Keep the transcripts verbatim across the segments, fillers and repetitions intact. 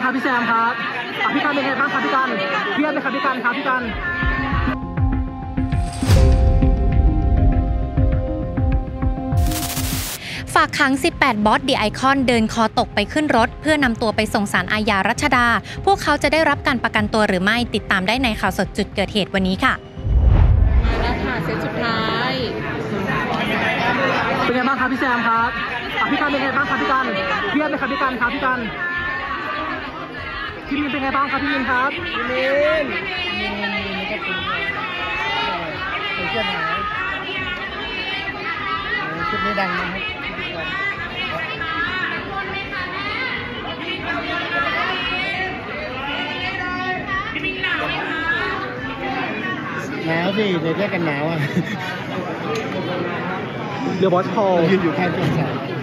ครับพี่แซมครับพี่กันเป็นไงบ้างครับพี่กันเครียดไหมครับพี่กันครับพี่กันฝากขังสิบแปดบอส The Icon เดินคอตกไปขึ้นรถเพื่อนำตัวไปส่งศาลอาญารัชดาพวกเขาจะได้รับการประกันตัวหรือไม่ติดตามได้ในข่าวสดจุดเกิดเหตุวันนี้ค่ะมาแล้วค่ะเซตสุดท้ายเป็นไงบ้างครับพี่แซมครับพี่กันเป็นไงบ้างครับพี่กันเครียดไหมครับพี่กันครับพี่กันพี่มินเป็นไงบ้างครับพี่มินครับพี่มินพี่มินมีกระตุ้นเป็นเพื่อนหายชุดนี้ดังนะครับหนาวสิในเรื่องกันหนาวอ่ะเรือบอสพอลยืนอยู่ข้างต้นไทร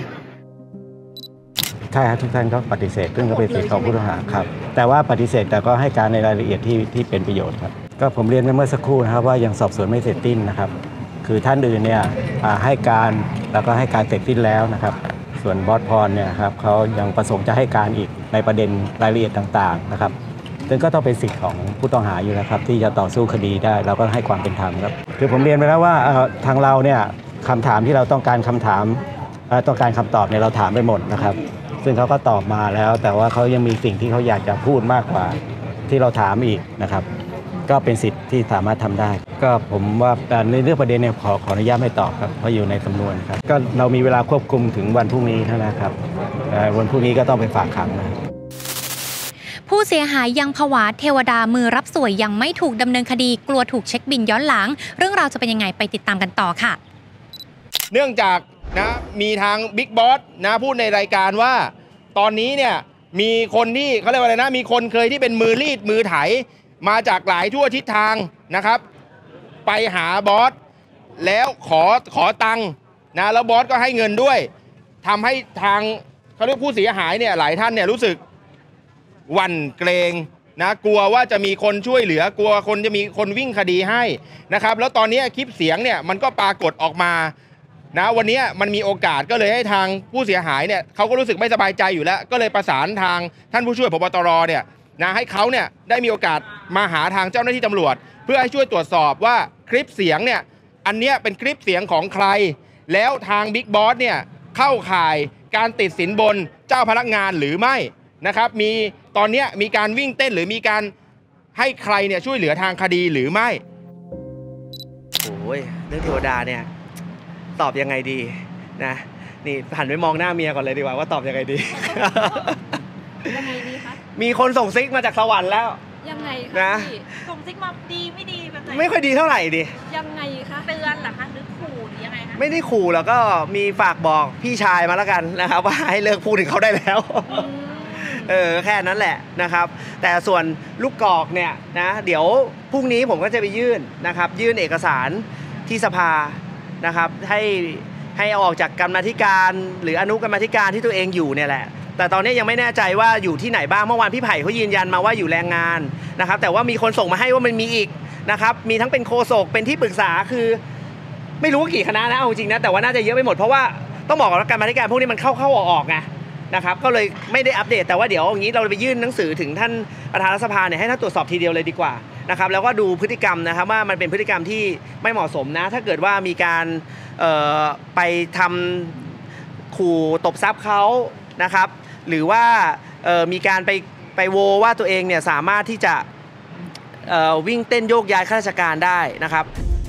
ใช่ครับทุกท่านก็ปฏิเสธซึ่งก็เป็นสิทธิของผู้ต้องหาครับแต่ว่าปฏิเสธแต่ก็ให้การในรายละเอียดที่ที่เป็นประโยชน์ครับก็ผมเรียนไปเมื่อสักครู่นะครับว่ายังสอบสวนไม่เสร็จสิ้นนะครับคือท่านอื่นเนี่ยให้การแล้วก็ให้การเสร็จสิ้นแล้วนะครับส่วนบอสพรเนี่ยครับเขายังประสงค์จะให้การอีกในประเด็นรายละเอียดต่างๆนะครับซึ่งก็ต้องเป็นสิทธิ์ของผู้ต้องหาอยู่นะครับที่จะต่อสู้คดีได้เราก็ให้ความเป็นธรรมครับคือผมเรียนไปแล้วว่าทางเราเนี่ยคำถามที่เราต้องการคำถามต้องการคำตอบเนี่ยเราถามไปหมดนะครับซึ่งเขาก็ตอบมาแล้วแต่ว่าเขายังมีสิ่งที่เขาอยากจะพูดมากกว่าที่เราถามอีกนะครับก็เป็นสิทธิ์ที่สามารถทำได้ก็ผมว่าในเรื่องประเด็นเนี่ยขอขออนุญาตไม่ตอบครับเพราะอยู่ในสำนวนครับก็เรามีเวลาควบคุมถึงวันพรุ่งนี้เท่านั้นครับวันพรุ่งนี้ก็ต้องไปฝากขังนะผู้เสียหายยังผวาเทวดามือรับสวยยังไม่ถูกดำเนินคดีกลัวถูกเช็คบินย้อนหลังเรื่องราวจะเป็นยังไงไปติดตามกันต่อค่ะเนื่องจากนะมีทางบิ๊กบอสนะพูดในรายการว่าตอนนี้เนี่ยมีคนที่เขาเรียกว่าอะไรนะมีคนเคยที่เป็นมือรีดมือไถมาจากหลายทั่วทิศทางนะครับไปหาบอสแล้วขอขอตังค์นะแล้วบอสก็ให้เงินด้วยทำให้ทางเขาเรียกผู้เสียหายเนี่ยหลายท่านเนี่ยรู้สึกหวั่นเกรงนะกลัวว่าจะมีคนช่วยเหลือกลัวคนจะมีคนวิ่งคดีให้นะครับแล้วตอนนี้คลิปเสียงเนี่ยมันก็ปรากฏออกมานะวันนี้มันมีโอกาสก็เลยให้ทางผู้เสียหายเนี่ยเขาก็รู้สึกไม่สบายใจอยู่แล้วก็เลยประสานทางท่านผู้ช่วยผบ.ตร.เนี่ยนะให้เขาเนี่ยได้มีโอกาสมาหาทางเจ้าหน้าที่ตำรวจเพื่อให้ช่วยตรวจสอบว่าคลิปเสียงเนี่ยอันเนี้ยเป็นคลิปเสียงของใครแล้วทางบิ๊กบอสเนี่ยเข้าข่ายการติดสินบนเจ้าพนักงานหรือไม่นะครับมีตอนนี้มีการวิ่งเต้นหรือมีการให้ใครเนี่ยช่วยเหลือทางคดีหรือไม่โอ้ยเรื่องเทวดาเนี่ยตอบยังไงดีนะนี่หันไปมองหน้าเมียก่อนเลยดีกว่าว่าตอบยังไงดียังไงดีคะมีคนส่งซิกมาจากสวรรค์แล้วยังไงคะนะส่งซิกมาดีไม่ดีแบบไหนไม่ค่อยดีเท่าไหร่ดิยังไงคะเตือนเหรอคะหรือขู่หรือยังไงคะไม่ได้ขู่แล้วก็มีฝากบอกพี่ชายมาแล้วกันนะครับว่าให้เลิกพูดถึงเขาได้แล้วเออแค่นั้นแหละนะครับแต่ส่วนลูกกอกเนี่ยนะเดี๋ยวพรุ่งนี้ผมก็จะไปยื่นนะครับยื่นเอกสารที่สภานะครับให้ให้ออกจากกรรมาธิการหรืออนุกรรมาธิการที่ตัวเองอยู่เนี่ยแหละแต่ตอนนี้ยังไม่แน่ใจว่าอยู่ที่ไหนบ้างเมื่อวานพี่ไผ่เขายืนยันมาว่าอยู่แรงงานนะครับแต่ว่ามีคนส่งมาให้ว่ามันมีอีกนะครับมีทั้งเป็นโฆษกเป็นที่ปรึกษาคือไม่รู้กี่คณะนะเอาจริงนะแต่ว่าน่าจะเยอะไปหมดเพราะว่าต้องบอกว่ากรรมาธิการพวกนี้มันเข้าเข้าออกออกไงนะครับก็เลยไม่ได้อัปเดตแต่ว่าเดี๋ยวอย่างนี้เราไปยื่นหนังสือถึงท่านประธานรัฐสภาเนี่ยให้ท่านตรวจสอบทีเดียวเลยดีกว่านะครับแล้วก็ดูพฤติกรรมนะครับว่ามันเป็นพฤติกรรมที่ไม่เหมาะสมนะถ้าเกิดว่ามีการไปทำขู่ตบทรัพย์เขานะครับหรือว่ามีการไปไปโวว่าตัวเองเนี่ยสามารถที่จะวิ่งเต้นโยกย้ายข้าราชการได้นะครับ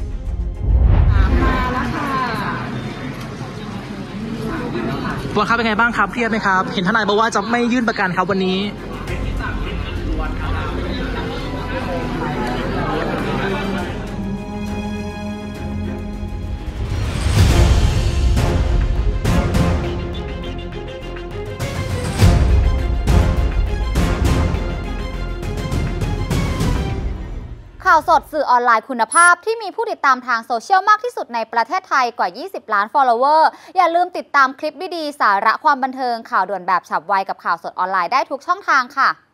มาแล้วค่ะบอสครับเป็นไงบ้างครับเครียดไหมครับเห็นทนายบอกว่าจะไม่ยื่นประกันครับวันนี้ข่าวสดสื่อออนไลน์คุณภาพที่มีผู้ติดตามทางโซเชียลมากที่สุดในประเทศไทยกว่ายี่สิบล้าน follower อย่าลืมติดตามคลิปดีๆสาระความบันเทิงข่าวด่วนแบบฉับไวกับข่าวสดออนไลน์ได้ทุกช่องทางค่ะ